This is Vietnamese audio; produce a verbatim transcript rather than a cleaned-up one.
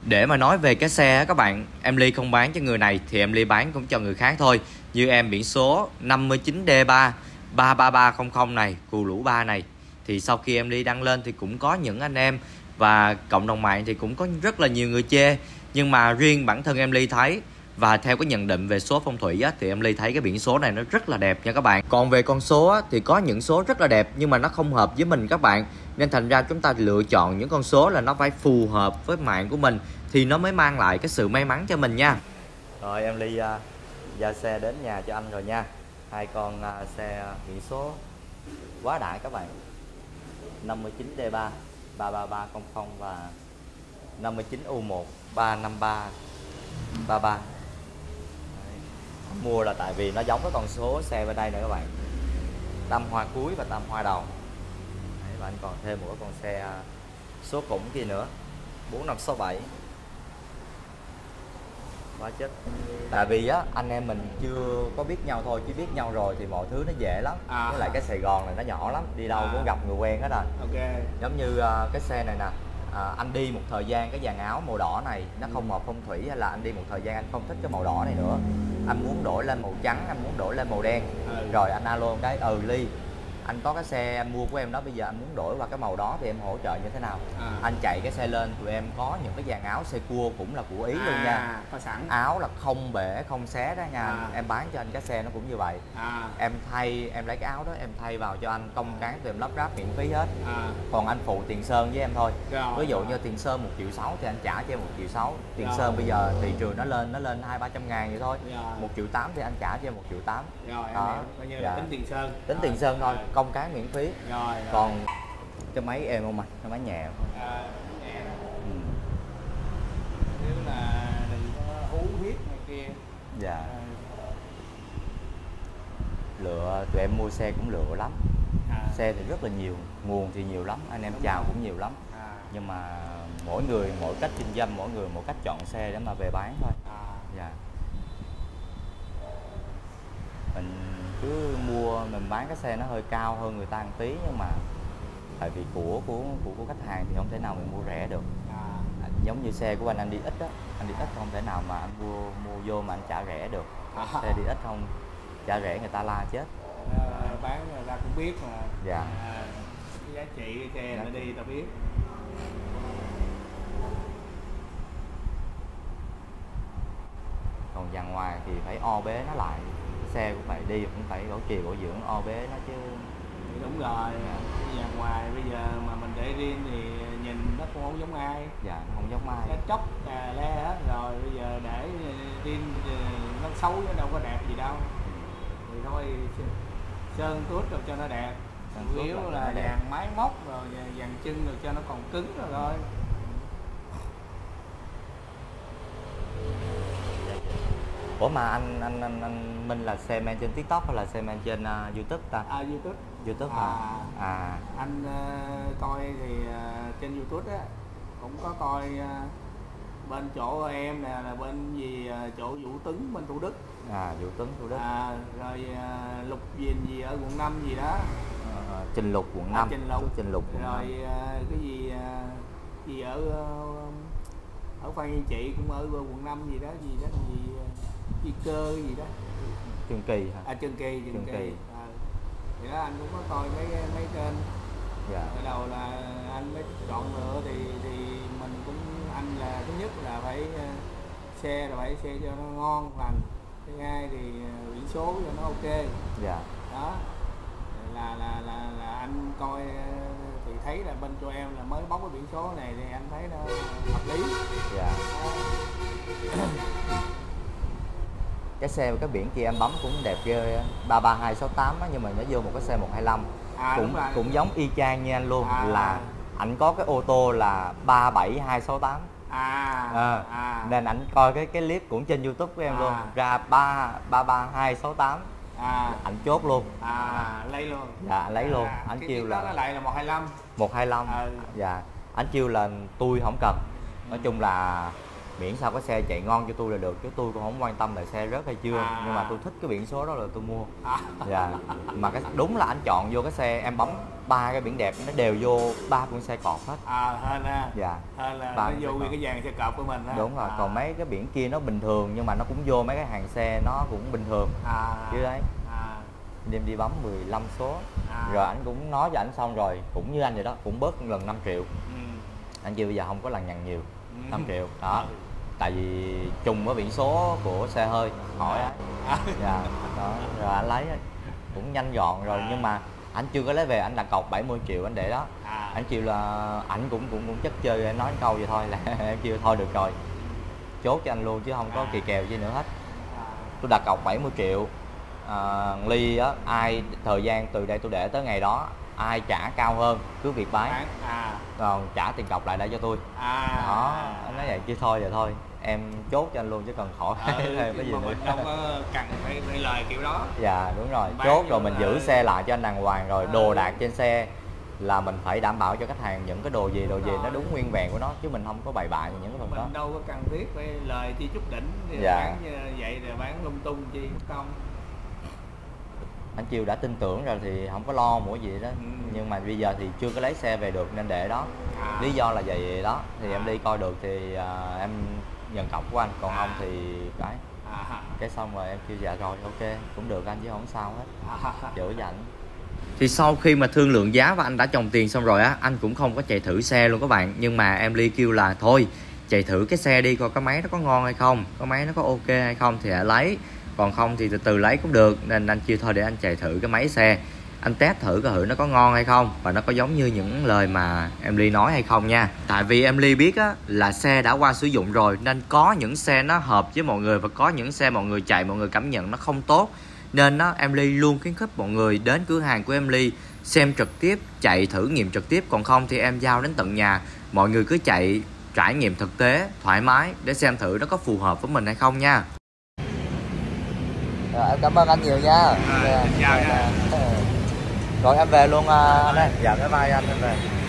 Để mà nói về cái xe các bạn, em Ly không bán cho người này thì em Ly bán cũng cho người khác thôi. Như em biển số năm chín D ba ba ba ba không không này, cù lũ ba này, thì sau khi em Ly đăng lên thì cũng có những anh em và cộng đồng mạng thì cũng có rất là nhiều người chê. Nhưng mà riêng bản thân em Ly thấy và theo cái nhận định về số phong thủy á, thì em Ly thấy cái biển số này nó rất là đẹp nha các bạn. Còn về con số á, thì có những số rất là đẹp nhưng mà nó không hợp với mình các bạn. Nên thành ra chúng ta lựa chọn những con số là nó phải phù hợp với mạng của mình thì nó mới mang lại cái sự may mắn cho mình nha. Rồi em Ly uh, giao xe đến nhà cho anh rồi nha. Hai con uh, xe biển số quá đại các bạn. năm chín D ba ba ba ba không không và năm chín U một ba năm ba ba ba. Mua là tại vì nó giống với con số xe bên đây nữa các bạn. Tam hoa cuối và tam hoa đầu. Đấy, và anh còn thêm một cái con xe số khủng kia nữa, bốn năm sáu bảy. Quá chết. Tại vì á anh em mình chưa có biết nhau thôi, chứ biết nhau rồi thì mọi thứ nó dễ lắm. À. Với lại cái Sài Gòn này nó nhỏ lắm, đi đâu à. cũng gặp người quen hết à. Ok. Giống như uh, cái xe này nè. À, anh đi một thời gian cái dàn áo màu đỏ này nó không hợp phong thủy, hay là anh đi một thời gian anh không thích cái màu đỏ này nữa, anh muốn đổi lên màu trắng, anh muốn đổi lên màu đen, ừ. rồi anh alo cái ừ Ly, anh có cái xe anh mua của em đó, bây giờ anh muốn đổi qua cái màu đó thì em hỗ trợ như thế nào. À. Anh chạy cái xe lên, tụi em có những cái dàn áo xe cua cũng là của Ý à, luôn nha, có sẵn áo là không bể không xé đó nha. À. Em bán cho anh cái xe nó cũng như vậy. À. Em thay, em lấy cái áo đó em thay vào cho anh, công cán tụi em lắp ráp miễn phí hết. À. Còn anh phụ tiền sơn với em thôi. Rồi. Ví dụ như tiền sơn một triệu sáu thì anh trả cho em một triệu sáu. Tiền rồi. Sơn bây giờ thị trường nó lên nó lên hai ba trăm ngàn vậy thôi. Một triệu tám thì anh trả cho em một triệu tám. Rồi đó. Em coi như là dạ. tính tiền sơn, tính rồi. tiền sơn thôi. Rồi. Công cán miễn phí. Rồi, rồi. Còn cái máy em không anh, cái máy nhẹ không? À, nhẹ. Ừ. Nếu là đừng có hú huyết này kia. Dạ. À. Lựa tụi em mua xe cũng lựa lắm. À. Xe thì rất là nhiều, nguồn thì nhiều lắm, anh em đúng chào rồi. Cũng nhiều lắm. À. Nhưng mà mỗi người mỗi cách kinh doanh, mỗi người mỗi cách chọn xe để mà về bán thôi. À. Dạ. Mình cứ mua mình bán cái xe nó hơi cao hơn người ta một tí, nhưng mà tại vì của của của, của khách hàng thì không thể nào mình mua rẻ được. À. Giống như xe của anh anh đi ít á, anh đi ít không thể nào mà anh mua mua vô mà anh trả rẻ được. À. Xe đi ít không trả rẻ người ta la chết. À, bán người ta cũng biết mà. Dạ. À, cái giá trị cái xe nó đi ta biết. Còn dàn ngoài thì phải o bế nó lại, xe cũng phải đi cũng phải bảo trì bảo dưỡng o bế nó chứ. Đúng rồi, dàn ngoài bây giờ mà mình để riêng thì nhìn nó cũng không giống ai. Dạ, không giống ai. Nó chóc cà le hết rồi, bây giờ để riêng nó xấu nó đâu có đẹp gì đâu. Thì thôi sơn tuốt rồi cho nó đẹp. Chủ yếu là dàn máy móc rồi dàn chân rồi cho nó còn cứng rồi thôi. Ủa mà anh anh anh, anh Minh là xem trên TikTok hay là xem trên uh, YouTube ta? À YouTube. YouTube à. À, à. Anh uh, coi thì uh, trên YouTube á cũng có coi uh, bên chỗ em nè, là bên gì uh, chỗ Vũ Tuấn bên Thủ Đức. À Vũ Tuấn Thủ Đức. À, rồi uh, Lục gì gì ở quận năm gì đó. À, Trình Lục quận năm. À, Trình Lục. Trình Lục quận rồi uh, cái gì uh, gì ở uh, ở Phan Huy Trị cũng ở quận năm gì đó gì đó gì gì cơ gì đó. Trường Kỳ hả? À Trường Kỳ, Trường, Trường Kỳ. Kỳ. À, thì đó anh cũng có coi mấy mấy kênh. Dạ. Ở đầu là anh mới chọn lựa thì thì mình cũng anh là thứ nhất là phải xe là phải xe cho nó ngon lành, thứ hai thì biển số cho nó ok. Dạ. Đó là là là là anh coi thì thấy là bên cho em là mới bóc cái biển số này thì anh thấy nó hợp lý. Dạ. Cái xe cái biển kia em bấm cũng đẹp ghê, ba ba hai sáu tám á, nhưng mà nó vô một cái xe một hai lăm. À, cũng cũng giống y chang như anh luôn. À, là ảnh có cái ô tô là ba bảy hai sáu tám. À, à, à. Nên ảnh coi cái cái clip cũng trên YouTube của em à. Luôn, ra ba ba ba hai sáu tám. À, ảnh chốt luôn. À, lấy luôn. Dạ, lấy luôn. À, ảnh kêu là nó lại là một hai lăm. một hai lăm. Ừ. Dạ. Ảnh kêu là tôi không cần. Nói chung là miễn sao có xe chạy ngon cho tôi là được, chứ tôi cũng không quan tâm là xe rớt hay chưa. À. Nhưng mà tôi thích cái biển số đó là tôi mua. À. Dạ. Mà cái đúng là anh chọn vô cái xe em bấm ba cái biển đẹp nó đều vô ba con xe cọp hết. À hơn ha. Dạ. Hơn là nó vô nguyên cái dàn xe cọp của mình ha. Đúng rồi. À. Còn mấy cái biển kia nó bình thường nhưng mà nó cũng vô mấy cái hàng xe nó cũng bình thường. À. Chứ đấy. À. Đêm đi bấm mười lăm số. À. Rồi anh cũng nói cho anh xong rồi, cũng như anh vậy đó, cũng bớt lần năm triệu. Ừ. Anh kêu bây giờ không có lằng nhằng nhiều. Ừ. năm triệu đó. Ừ. Tại vì trùng với biển số của xe hơi hỏi á. À. Dạ. Đó. Rồi anh lấy cũng nhanh gọn rồi. À. Nhưng mà anh chưa có lấy về, anh đặt cọc bảy mươi triệu anh để đó. À. Anh kêu là anh cũng cũng cũng chất chơi, anh nói câu vậy thôi là em kêu thôi được rồi, chốt cho anh luôn chứ không có kỳ kèo gì nữa hết. Tôi đặt cọc bảy mươi triệu. À, ly á, ai thời gian từ đây tôi để tới ngày đó ai trả cao hơn cứ việc bán. À. Còn trả tiền cọc lại đây cho tôi. À. Đó, anh nói vậy chứ thôi vậy thôi em chốt cho anh luôn chứ cần khỏi ừ, thêm cái gì nữa. Mình không có cần phải, phải lời kiểu đó. Dạ đúng rồi, chốt rồi mình giữ xe lại cho anh đàng hoàng rồi. À. Đồ đạc trên xe là mình phải đảm bảo cho khách hàng những cái đồ gì đồ gì nó đúng nguyên vẹn của nó, chứ mình không có bày bạ những cái phần đó. Mình đâu có cần thiết phải lời chi chút đỉnh thì dạ. Bán như vậy rồi bán lung tung chi không. Anh Chiêu đã tin tưởng rồi thì không có lo mỗi gì đó. Ừ. Nhưng mà bây giờ thì chưa có lấy xe về được nên để đó. À. Lý do là vậy đó thì à. Em đi coi được thì uh, em nhận cọc của anh, còn à. Không thì cái à. Cái xong rồi em kêu dạ rồi ok cũng được anh chứ không sao hết. À. Chữa dành. Thì sau khi mà thương lượng giá và anh đã chồng tiền xong rồi á, anh cũng không có chạy thử xe luôn các bạn. Nhưng mà em Ly kêu là thôi chạy thử cái xe đi coi cái máy nó có ngon hay không, cái máy nó có ok hay không thì hãy lấy, còn không thì từ từ lấy cũng được. Nên anh kêu thôi để anh chạy thử cái máy xe, anh test thử coi thử nó có ngon hay không và nó có giống như những lời mà em Ly nói hay không nha. Tại vì em Ly biết á là xe đã qua sử dụng rồi nên có những xe nó hợp với mọi người và có những xe mọi người chạy mọi người cảm nhận nó không tốt. Nên đó em Ly luôn khuyến khích mọi người đến cửa hàng của em Ly xem trực tiếp, chạy thử nghiệm trực tiếp, còn không thì em giao đến tận nhà, mọi người cứ chạy trải nghiệm thực tế thoải mái để xem thử nó có phù hợp với mình hay không nha. Rồi, em cảm ơn anh nhiều nha. À, chào nha. Rồi em về luôn anh ơi. Dạ bye bye anh, em về.